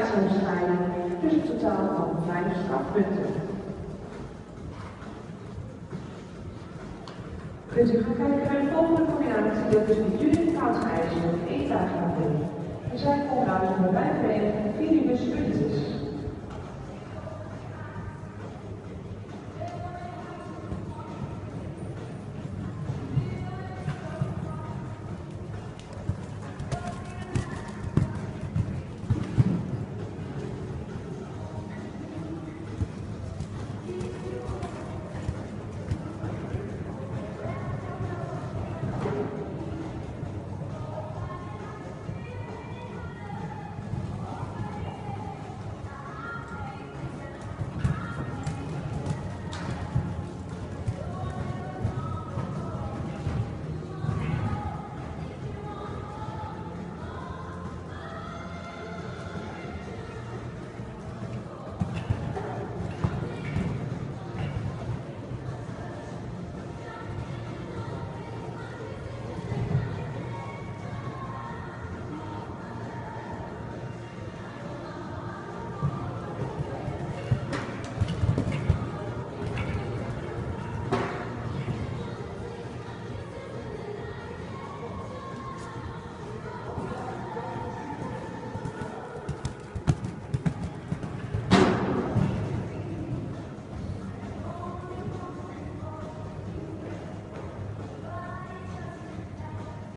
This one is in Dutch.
overschrijding, dus een totaal van 5 strafpunten. Kunt u gaan kijken naar de volgende combinatie, dat is de Judith Koudsijzer, 1 dagen. Er zijn combinaties waarbij verenigd Viribus Unitis.